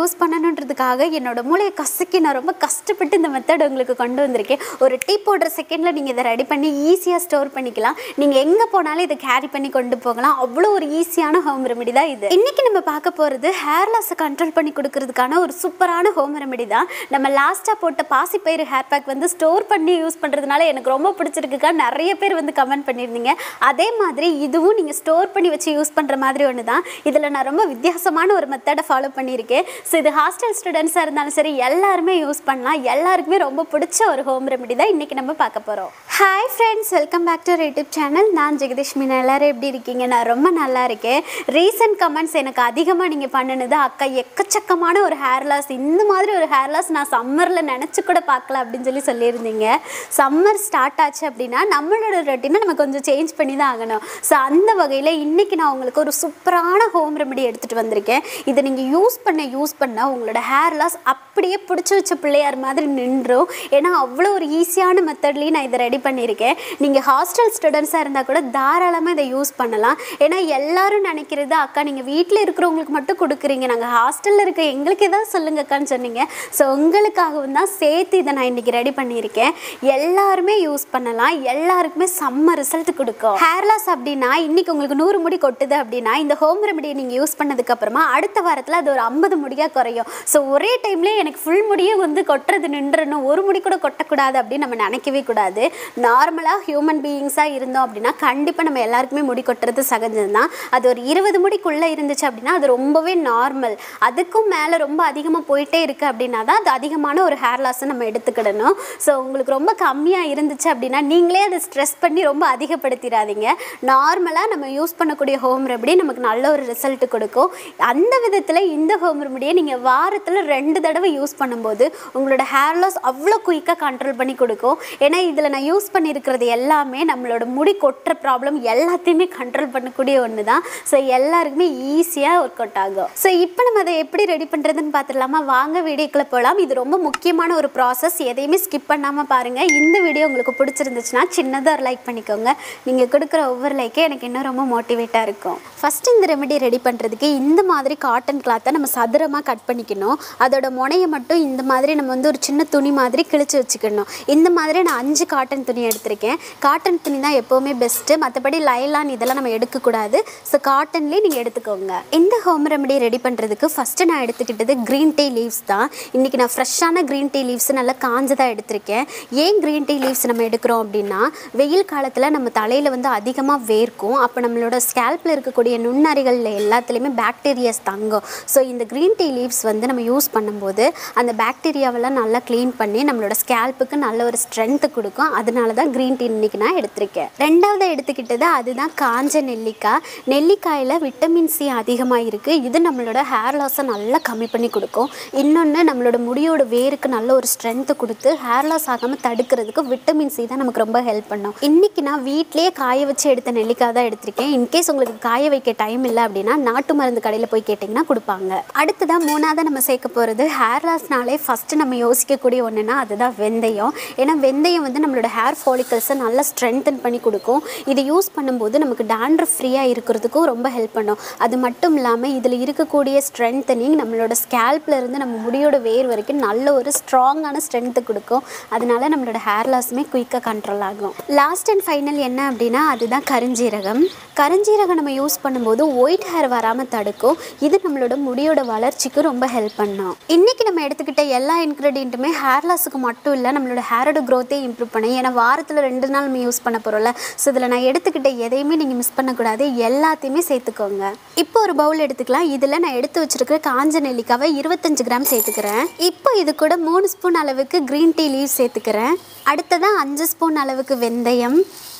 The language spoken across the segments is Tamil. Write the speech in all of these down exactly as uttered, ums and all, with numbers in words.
யூஸ் பண்ணணுன்றதுக்காக என்னோட மூளையை கசக்கி நான் ரொம்ப கஷ்டப்பட்டு இந்த மெத்தட் உங்களுக்கு கொண்டு வந்திருக்கேன். ஒரு டீ போடுற செகண்டில் நீங்கள் இதை ரெடி பண்ணி ஈஸியாக ஸ்டோர் பண்ணிக்கலாம். நீங்கள் எங்கே போனாலும் இதை கேரி பண்ணி கொண்டு போகலாம். அவ்வளோ ஒரு ஈஸியான ஹோம் ரெமெடி தான் இது. இன்றைக்கி நம்ம பார்க்க போகிறது ஹேர் லாஸை கண்ட்ரோல் பண்ணி கொடுக்கறதுக்கான ஒரு சூப்பரான ஹோம் ரெமெடி தான். நம்ம லாஸ்ட்டாக போட்ட பாசிப்பயிறு ஹேர் பேக் வந்து ஸ்டோர் பண்ணி யூஸ் பண்ணுறதுனால எனக்கு ரொம்ப பிடிச்சிருக்குக்கா நிறைய பேர் வந்து கமெண்ட் பண்ணியிருந்தீங்க. அதே மாதிரி இதுவும் நீங்கள் ஸ்டோர் பண்ணி வச்சு யூஸ் பண்ணுற மாதிரி ஒன்று தான். இதில் நான் ரொம்ப வித்தியாசமான ஒரு மெத்தடை ஃபாலோ பண்ணியிருக்கேன். ஸோ இது ஹாஸ்டல் ஸ்டூடெண்ட்ஸாக இருந்தாலும் சரி எல்லாருமே யூஸ் பண்ணலாம். எல்லாருக்குமே ரொம்ப பிடிச்ச ஒரு ஹோம் ரெமெடி தான் இன்றைக்கி நம்ம பார்க்க போகிறோம். Hi friends, welcome back to YouTube channel. நான் ஜெகதீஷ் மீனா. எல்லோரும் எப்படி இருக்கீங்க? நான் ரொம்ப நல்லா இருக்கேன். ரீசன்ட் கமெண்ட்ஸ் எனக்கு அதிகமாக நீங்கள் பண்ணினது, அக்கா எக்கச்சக்கமான ஒரு ஹேர் லாஸ், இந்த மாதிரி ஒரு ஹேர் லாஸ் நான் சம்மரில் நினச்சி கூட பார்க்கல அப்படின்னு சொல்லி சொல்லியிருந்தீங்க. சம்மர் ஸ்டார்ட் ஆச்சு அப்படின்னா நம்மளோட ரொட்டீனை நம்ம கொஞ்சம் சேஞ்ச் பண்ணி தான் ஆகணும். ஸோ அந்த வகையில் இன்றைக்கி நான் உங்களுக்கு ஒரு சூப்பரான ஹோம் ரெமெடி எடுத்துகிட்டு வந்திருக்கேன். இதை நீங்கள் யூஸ் பண்ண யூஸ் பண்ண உங்களோட ஹேர் லாஸ் அப்படியே பிடிச்சி வச்ச பிள்ளையார் மாதிரி நின்றும். ஏன்னா அவ்வளோ ஒரு ஈஸியான மெத்தட்லேயும் நான் இதை ரெடி பண்ணியிருக்கேன். நீங்கள் ஹாஸ்டல் ஸ்டூடெண்ட்ஸாக இருந்தால் கூட தாராளமாக இதை யூஸ் பண்ணலாம். ஏன்னா எல்லோரும் நினைக்கிறது, அக்கா நீங்கள் வீட்டில் இருக்கிறவங்களுக்கு மட்டும் கொடுக்குறீங்க, நாங்கள் ஹாஸ்டலில் இருக்க எங்களுக்கு எதாவது சொல்லுங்க அக்கான்னு சொன்னீங்க. ஸோ உங்களுக்காகவும் தான் சேர்த்து இதை நான் இன்றைக்கி ரெடி பண்ணியிருக்கேன். எல்லாருமே யூஸ் பண்ணலாம். எல்லாருக்குமே செம்ம ரிசல்ட் கொடுக்கும். ஹேர் லாஸ் அப்படின்னா இன்றைக்கி உங்களுக்கு நூறு முடி கொட்டுது அப்படின்னா இந்த ஹோம் ரெமெடியை நீங்கள் யூஸ் பண்ணதுக்கப்புறமா அடுத்த வாரத்தில் அது ஒரு ஐம்பது முடியாக குறையும். ஸோ ஒரே டைம்லேயே எனக்கு ஃபுல் முடியே வந்து கொட்டுறது நின்றுணும், ஒரு முடி கூட கொட்டக்கூடாது அப்படின்னு நம்ம நினைக்கவே கூடாது. நார்மலாக ஹியூமன் பீயிங்ஸாக இருந்தோம் அப்படின்னா கண்டிப்பாக நம்ம எல்லாருக்குமே முடி கொட்டுறது சகஜம் தான். அது ஒரு இருபது முடிக்குள்ளே இருந்துச்சு அப்படின்னா அது ரொம்பவே நார்மல். அதுக்கும் மேலே ரொம்ப அதிகமாக போயிட்டே இருக்குது அப்படின்னா தான் அது அதிகமான ஒரு ஹேர் லாஸை நம்ம எடுத்துக்கிடணும். ஸோ உங்களுக்கு ரொம்ப கம்மியாக இருந்துச்சு அப்படின்னா நீங்களே அதை ஸ்ட்ரெஸ் பண்ணி ரொம்ப அதிகப்படுத்திடாதீங்க. நார்மலாக நம்ம யூஸ் பண்ணக்கூடிய ஹோம் ரெமெடி நமக்கு நல்ல ஒரு ரிசல்ட் கொடுக்கும். அந்த விதத்தில் இந்த ஹோம் ரெமெடியை நீங்கள் வாரத்தில் ரெண்டு தடவை யூஸ் பண்ணும்போது உங்களோட ஹேர் லாஸ் அவ்வளோ குயிக்காக கண்ட்ரோல் பண்ணி கொடுக்கும். ஏன்னா இதில் நான் யூஸ் பண்ணியிருக்கிறது எல்லாமே நம்மளோட முடி கொட்டுற ப்ராப்ளம் எல்லாத்தையுமே கண்ட்ரோல் பண்ணக்கூடிய ஒன்று தான். ஸோ எல்லாருக்குமே ஈஸியாக ஒர்க் அவுட் ஆகும். ஸோ இப்போ நம்ம அதை எப்படி ரெடி பண்ணுறதுன்னு பார்த்துடலாமா? வாங்க வீடியோக்குள்ளே போகலாம். இது ரொம்ப முக்கியமான ஒரு ப்ராசஸ். எதையுமே ஸ்கிப் பண்ணாமல் பாருங்கள். இந்த வீடியோ உங்களுக்கு பிடிச்சிருந்துச்சுன்னா சின்னதாக ஒரு லைக் பண்ணிக்கோங்க. நீங்கள் கொடுக்குற ஒவ்வொரு லைக்கே எனக்கு இன்னும் ரொம்ப மோட்டிவேட்டாக இருக்கும். ஃபஸ்ட்டு இந்த ரெமெடி ரெடி பண்ணுறதுக்கு இந்த மாதிரி காட்டன் கிளாத்தை நம்ம சதுரமாக கட் பண்ணிக்கணும். அதோட முனையை மட்டும் இந்த மாதிரி நம்ம வந்து ஒரு சின்ன துணி மாதிரி கிழிச்சு வச்சுக்கணும். இந்த மாதிரி நான் அஞ்சு காட்டன் துணி எடுத்திருக்கேன். காட்டன் துணி தான் எப்போவுமே பெஸ்ட்டு. மற்றபடி லைலான் இதெல்லாம் நம்ம எடுக்கக்கூடாது. ஸோ காட்டன்லேயே நீங்கள் எடுத்துக்கோங்க. இந்த ஹோம் ரெமெடி ரெடி பண்ணுறதுக்கு ஃபஸ்ட்டு நான் எடுத்துக்கிட்டது க்ரீன் டீ லீவ்ஸ் தான். இன்றைக்கி நான் ஃப்ரெஷ்ஷான க்ரீன் டீ லீவ்ஸ் நல்லா காஞ்சதாக எடுத்திருக்கேன். ஏன் க்ரீன் டீ லீவ்ஸ் நம்ம எடுக்கிறோம் அப்படின்னா வெயில் காலத்தில் நம்ம தலையில் வந்து அதிகமாக வேர்க்கும். அப்போ நம்மளோட ஸ்கேல்பில் இருக்கக்கூடிய நுண்ணறிகளில் எல்லாத்துலேயுமே பாக்டீரியாஸ் தங்கும். ஸோ இந்த க்ரீன் டீ லீவ்ஸ் வந்து நம்ம யூஸ் பண்ணும்போது அந்த பாக்டீரியாவெல்லாம் நல்லா க்ளீன் பண்ணி நம்மளோட ஸ்கேல்ப்புக்கு நல்ல ஒரு ஸ்ட்ரென்த்து கொடுக்கும். அதனால தான் க்ரீன் டீ இன்றைக்கி நான் எடுத்திருக்கேன். ரெண்டாவது எடுத்துக்கிட்டது அதுதான் காஞ்ச நெல்லிக்காய். நெல்லிக்காயில் விட்டமின் சி அதிகமாக இருக்குது. இது நம்மளோட ஹேர் லாஸை நல்லா கம்மி பண்ணி கொடுக்கும். இன்னொன்று நம்மளோட முடியோட வேருக்கு நல்ல ஒரு ஸ்ட்ரென்த்து கொடுத்து ஹேர் லாஸ் ஆகாமல் தடுக்கிறதுக்கு விட்டமின் சி தான் நமக்கு ரொம்ப ஹெல்ப் பண்ணும். இன்றைக்கி நான் வீட்டிலேயே காய வச்சு எடுத்த நெல்லிக்காய் தான் எடுத்திருக்கேன். இன்கேஸ் உங்களுக்கு காய வைக்க டைம் இல்லை அப்படின்னா நாட்டு மருந்து கடையில் போய் கேட்டிங்கன்னா கொடுப்பாங்க. அடுத்ததான் மூணாவது நம்ம சேர்க்க போகிறது ஹேர் லாஸ்னாலே ஃபஸ்ட்டு நம்ம யோசிக்கக்கூடிய ஒன்றுனா அதுதான் வெந்தயம். ஏன்னா வெந்தயம் வந்து நம்மளோட ஹேர் ஃபாலிக்கல்ஸை நல்லா ஸ்ட்ரென்தன் பண்ணி கொடுக்கும். இதை யூஸ் பண்ணும்போது நமக்கு டேண்ட்ரஃப் ஃப்ரீயாக இருக்கிறதுக்கும் ரொம்ப ஹெல்ப் பண்ணும். அது மட்டும் இல்லாமல் இதில் இருக்கக்கூடிய ஸ்ட்ரென்தனிங் நம்மளோட ஸ்கேல்பில் இருந்து நம்ம முடியோட வேர் வரைக்கும் நல்ல ஒரு ஸ்ட்ராங்கான ஸ்ட்ரென்த்து கொடுக்கும். அதனால நம்மளோட ஹேர் லாஸுமே குயிக்காக கண்ட்ரோல் ஆகும். லாஸ்ட் அண்ட் ஃபைனல் என்ன அப்படின்னா அதுதான் கருஞ்சீரகம். கருஞ்சீரகம் நம்ம யூஸ் பண்ணும்போது ஒயிட் ஹேர் வராமல் தடுக்கும். இது நம்மளோட முடியோட வளர்ச்சிக்கு ரொம்ப ஹெல்ப் பண்ணும். இன்றைக்கி நம்ம எடுத்துக்கிட்ட எல்லா இன்க்ரீடியண்ட்டுமே ஹேர் லாஸுக்கு மட்டும் இல்லை, நம்மளோட ஹேரோட க்ரோத்தே இம்ப்ரூவ் பண்ணி. ஏன்னா வாரத்தில் ரெண்டு நாள் நம்ம யூஸ் பண்ண போகிறோம்ல. ஸோ இதில் நான் எடுத்துக்கிட்ட எதையுமே நீங்கள் மிஸ் பண்ணக்கூடாது. எல்லாத்தையுமே சேர்த்துக்கோங்க. இப்போ ஒரு பவுல் எடுத்துக்கலாம். இதில் நான் எடுத்து வச்சுருக்கிற காஞ்ச நெல்லிக்காவை இருபத்தஞ்சு கிராம் சேர்த்துக்கிறேன். இப்போ இது கூட மூணு ஸ்பூன் அளவுக்கு க்ரீன் டீ லீவ் சேர்த்துக்கிறேன். அடுத்ததான் அஞ்சு ஸ்பூன் அளவுக்கு வெந்தயம்.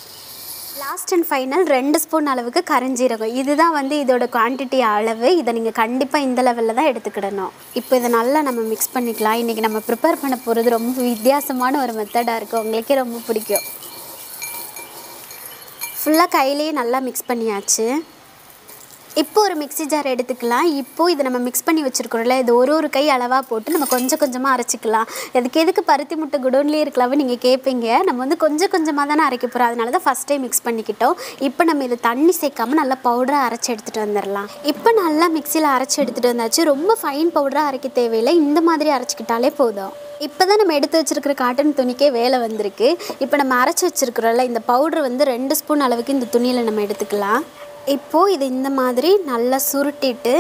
லாஸ்ட் அண்ட் ஃபைனல் ரெண்டு ஸ்பூன் அளவுக்கு கருஞ்சீரகம். இதுதான் வந்து இதோட குவான்டிட்டி அளவு. இதை நீங்கள் கண்டிப்பாக இந்த லெவலில் தான் எடுத்துக்கிடணும். இப்போ இதை நல்லா நம்ம மிக்ஸ் பண்ணிக்கலாம். இன்றைக்கி நம்ம ப்ரிப்பேர் பண்ண போகிறது ரொம்ப வித்தியாசமான ஒரு மெத்தடாக இருக்குது. உங்களுக்கே ரொம்ப பிடிக்கும். ஃபுல்லாக கையிலேயே நல்லா மிக்ஸ் பண்ணியாச்சு. இப்போ ஒரு மிக்ஸி ஜார் எடுத்துக்கலாம். இப்போ இதை நம்ம மிக்ஸ் பண்ணி வச்சுருக்கோம்ல, இது ஒரு ஒரு கை அளவாக போட்டு நம்ம கொஞ்சம் கொஞ்சமாக அரைச்சிக்கலாம். அதுக்கு எதுக்கு பருத்தி முட்டை குடோன்லேயே இருக்கலாம்னு நீங்கள் கேட்பீங்க. நம்ம வந்து கொஞ்சம் கொஞ்சமாக தானே அரைக்க போகிறோம், அதனால தான் ஃபஸ்ட் டைம் மிக்ஸ் பண்ணிக்கிட்டோம். இப்போ நம்ம இதை தண்ணி சேர்க்காமல் நல்லா பவுடராக அரைச்சி எடுத்துகிட்டு வந்துடலாம். இப்போ நல்லா மிக்சியில் அரைச்சி எடுத்துகிட்டு வந்தாச்சு. ரொம்ப ஃபைன் பவுடராக அரைக்க தேவையில்லை, இந்த மாதிரி அரைச்சிக்கிட்டாலே போதும். இப்போ தான் நம்ம எடுத்து வச்சுருக்கிற காட்டன் துணிக்கே வேலை வந்திருக்கு. இப்போ நம்ம அரைச்சி வச்சுருக்கிறோம்ல, இந்த பவுடர் வந்து ரெண்டு ஸ்பூன் அளவுக்கு இந்த துணியில் நம்ம எடுத்துக்கலாம். இப்போது இது இந்த மாதிரி நல்லா சுருட்டிட்டு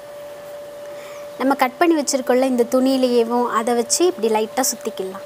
நம்ம கட் பண்ணி வச்சுருக்கோம்ல இந்த துணியிலேயேவும் அதை வச்சு இப்படி லைட்டாக சுற்றிக்கலாம்.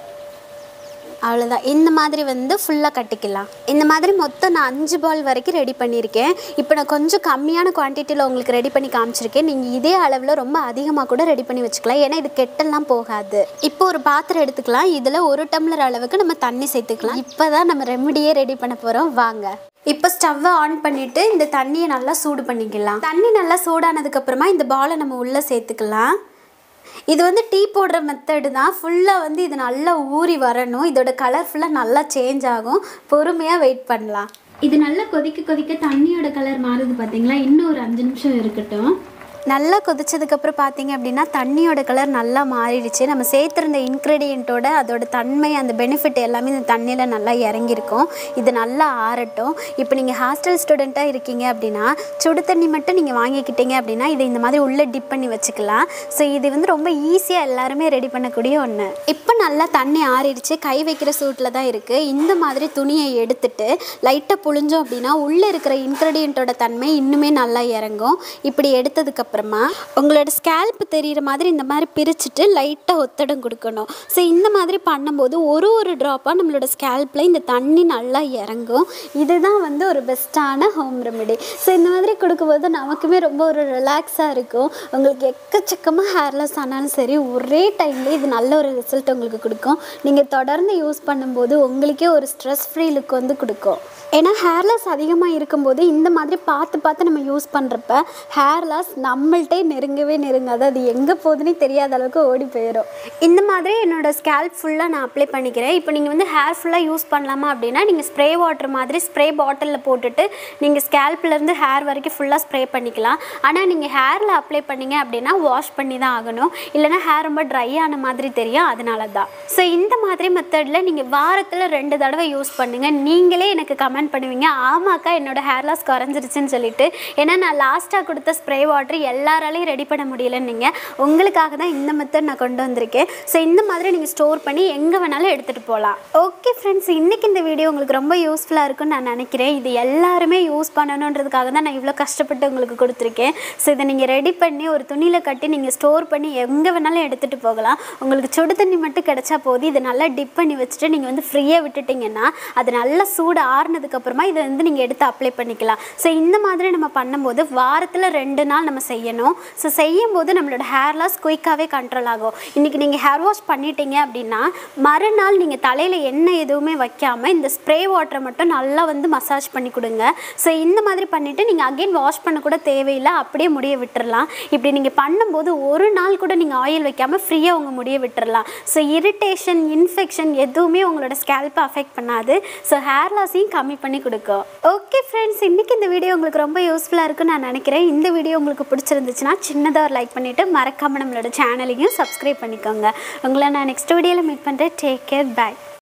அவ்வளோதான். இந்த மாதிரி வந்து ஃபுல்லாக கட்டிக்கலாம். இந்த மாதிரி மொத்தம் நான் அஞ்சு பால் வரைக்கும் ரெடி பண்ணியிருக்கேன். இப்போ நான் கொஞ்சம் கம்மியான குவான்டிட்டியில் உங்களுக்கு ரெடி பண்ணி காமிச்சிருக்கேன். நீங்கள் இதே அளவில் ரொம்ப அதிகமாக கூட ரெடி பண்ணி வச்சுக்கலாம், ஏன்னா இது கெட்டெல்லாம் போகாது. இப்போ ஒரு பாத்திரம் எடுத்துக்கலாம். இதில் ஒரு டம்ளர் அளவுக்கு நம்ம தண்ணி சேர்த்துக்கலாம். இப்போ தான் நம்ம ரெமடியே ரெடி பண்ண போகிறோம், வாங்க. இப்போ ஸ்டவ்வை ஆன் பண்ணிவிட்டு இந்த தண்ணியை நல்லா சூடு பண்ணிக்கலாம். தண்ணி நல்லா சூடானதுக்கப்புறமா இந்த பாலை நம்ம உள்ளே சேர்த்துக்கலாம். இது வந்து டீ போடுற மெத்தடு தான். ஃபுல்லாக வந்து இது நல்லா ஊறி வரணும். இதோட கலர் ஃபுல்லாக நல்லா சேஞ்ச் ஆகும். பொறுமையாக வெயிட் பண்ணலாம். இது நல்லா கொதிக்க கொதிக்க தண்ணியோட கலர் மாறுது பார்த்தீங்களா? இன்னும் ஒரு அஞ்சு நிமிஷம் இருக்கட்டும். நல்லா கொதிச்சதுக்கப்புறம் பார்த்தீங்க அப்படின்னா தண்ணியோட கலர் நல்லா மாறிடுச்சு. நம்ம சேர்த்துருந்த இன்க்ரீடியண்ட்டோட அதோட தன்மை, அந்த பெனிஃபிட் எல்லாமே இந்த தண்ணியில் நல்லா இறங்கியிருக்கும். இது நல்லா ஆறட்டும். இப்போ நீங்கள் ஹாஸ்டல் ஸ்டூடெண்ட்டாக இருக்கீங்க அப்படின்னா சுடு தண்ணி மட்டும் நீங்கள் வாங்கிக்கிட்டீங்க அப்படின்னா இதை இந்த மாதிரி உள்ளே டிப் பண்ணி வச்சுக்கலாம். ஸோ இது வந்து ரொம்ப ஈஸியாக எல்லாருமே ரெடி பண்ணக்கூடிய ஒன்று. இப்போ நல்லா தண்ணி ஆறிடுச்சு. கை வைக்கிற சூட்டில் தான் இருக்குது. இந்த மாதிரி துணியை எடுத்துட்டு லைட்டாக புழிஞ்சோம் அப்படின்னா உள்ளே இருக்கிற இன்க்ரீடியண்ட்டோட தன்மை இன்னுமே நல்லா இறங்கும். இப்படி எடுத்ததுக்கப்புறம் அப்புறமா உங்களோட ஸ்கேல்ப் தெரிகிற மாதிரி இந்த மாதிரி பிரிச்சுட்டு லைட்டாக ஒத்தடம் கொடுக்கணும். ஸோ இந்த மாதிரி பண்ணும்போது ஒரு ஒரு ட்ராப்பாக நம்மளோட ஸ்கேல்பில் இந்த தண்ணி நல்லா இறங்கும். இதுதான் வந்து ஒரு பெஸ்ட்டான ஹோம் ரெமெடி. ஸோ இந்த மாதிரி கொடுக்கும்போது நமக்குமே ரொம்ப ஒரு ரிலாக்ஸாக இருக்கும். உங்களுக்கு எக்கச்சக்கமாக ஹேர் லாஸ் ஆனாலும் சரி, ஒரே டைம்லேயே இது நல்ல ஒரு ரிசல்ட் உங்களுக்கு கொடுக்கும். நீங்கள் தொடர்ந்து யூஸ் பண்ணும்போது உங்களுக்கே ஒரு ஸ்ட்ரெஸ் ஃப்ரீ லுக் வந்து கொடுக்கும். ஏன்னா ஹேர் லாஸ் அதிகமாக இருக்கும்போது இந்த மாதிரி பார்த்து பார்த்து நம்ம யூஸ் பண்ணுறப்ப ஹேர் லாஸ் நம்மள்கிட்டே நெருங்கவே நெருங்காது. அது எங்கே போகுதுன்னு தெரியாத அளவுக்கு ஓடி போயிடும். இந்த மாதிரி என்னோடய ஸ்கேல்ப் ஃபுல்லாக நான் அப்ளை பண்ணிக்கிறேன். இப்போ நீங்கள் வந்து ஹேர் ஃபுல்லாக யூஸ் பண்ணலாமா அப்படின்னா நீங்கள் ஸ்ப்ரே வாட்டர் மாதிரி ஸ்ப்ரே பாட்டிலில் போட்டுட்டு நீங்கள் ஸ்கேல்ப்லேருந்து ஹேர் வரைக்கும் ஃபுல்லாக ஸ்ப்ரே பண்ணிக்கலாம். ஆனால் நீங்கள் ஹேரில் அப்ளை பண்ணிங்க அப்படின்னா வாஷ் பண்ணி தான் ஆகணும், இல்லைனா ஹேர் ரொம்ப ட்ரை ஆன மாதிரி தெரியும். அதனால தான். ஸோ இந்த மாதிரி மெத்தடில் நீங்கள் வாரத்தில் ரெண்டு தடவை யூஸ் பண்ணுங்கள். நீங்களே எனக்கு கமெண்ட் பண்ணுவீங்க, ஆமாக்கா என்னோட ஹேர் லாஸ் குறைஞ்சிருச்சுன்னு சொல்லிட்டு. ஏன்னா நான் லாஸ்ட்டாக கொடுத்த ஸ்ப்ரே வாட்டர் எல்லாராலையும் ரெடி பண்ண முடியலன்னு நீங்கள் உங்களுக்காக தான் இந்த மெத்தட் நான் கொண்டு வந்திருக்கேன். ஸோ இந்த மாதிரி நீங்கள் ஸ்டோர் பண்ணி எங்கே வேணாலும் எடுத்துகிட்டு போகலாம். ஓகே ஃப்ரெண்ட்ஸ், இன்றைக்கி இந்த வீடியோ உங்களுக்கு ரொம்ப யூஸ்ஃபுல்லாக இருக்குன்னு நான் நினைக்கிறேன். இது எல்லாருமே யூஸ் பண்ணணுன்றதுக்காக தான் நான் இவ்வளோ கஷ்டப்பட்டு உங்களுக்கு கொடுத்துருக்கேன். ஸோ இதை நீங்கள் ரெடி பண்ணி ஒரு துணியில் கட்டி நீங்கள் ஸ்டோர் பண்ணி எங்கே வேணாலும் எடுத்துகிட்டு போகலாம். உங்களுக்கு சுடு தண்ணி மட்டும் கிடச்சா போது. இதை நல்லா டிப் பண்ணி வச்சுட்டு நீங்கள் வந்து ஃப்ரீயாக விட்டுட்டிங்கன்னா அது நல்லா சூடு ஆறுனதுக்கப்புறமா இதை வந்து நீங்கள் எடுத்து அப்ளை பண்ணிக்கலாம். ஸோ இந்த மாதிரி நம்ம பண்ணும்போது வாரத்தில் ரெண்டு நாள் நம்ம செய்யணும். ஸோ செய்யும்போது நம்மளோட ஹேர் லாஸ் குயிக்காகவே கண்ட்ரோல் ஆகும். இன்றைக்கி நீங்கள் ஹேர் வாஷ் பண்ணிட்டீங்க அப்படின்னா மறுநாள் நீங்கள் தலையில் எண்ணெய் எதுவுமே வைக்காமல் இந்த ஸ்ப்ரே வாட்டரை மட்டும் நல்லா வந்து மசாஜ் பண்ணி கொடுங்க. ஸோ இந்த மாதிரி பண்ணிவிட்டு நீங்கள் அகெயின் வாஷ் பண்ண கூட தேவையில்லை, அப்படியே முடிய விட்டுறலாம். இப்படி நீங்கள் பண்ணும்போது ஒரு நாள் கூட நீங்கள் ஆயில் வைக்காமல் ஃப்ரீயாக உங்கள் முடிய விட்டுறலாம். ஸோ இரிட்டேஷன், இன்ஃபெக்ஷன் எதுவுமே உங்களோட ஸ்கேல்ப்பை அஃபெக்ட் பண்ணாது. ஸோ ஹேர் லாஸையும் கம்மி பண்ணி கொடுக்கும். ஓகே ஃப்ரெண்ட்ஸ், இன்றைக்கி இந்த வீடியோ உங்களுக்கு ரொம்ப யூஸ்ஃபுல்லாக இருக்குன்னு நான் நினைக்கிறேன். இந்த வீடியோ உங்களுக்கு பிடிச்சிருந்துச்சுன்னா சின்னதாக ஒரு லைக் பண்ணிவிட்டு மறக்காமல் நம்மளோட சேனலையும் சப்ஸ்கிரைப் பண்ணிக்கோங்க. உங்களை நான் நெக்ஸ்ட் வீடியோவில் மீட் பண்ணுறேன். Take care, by.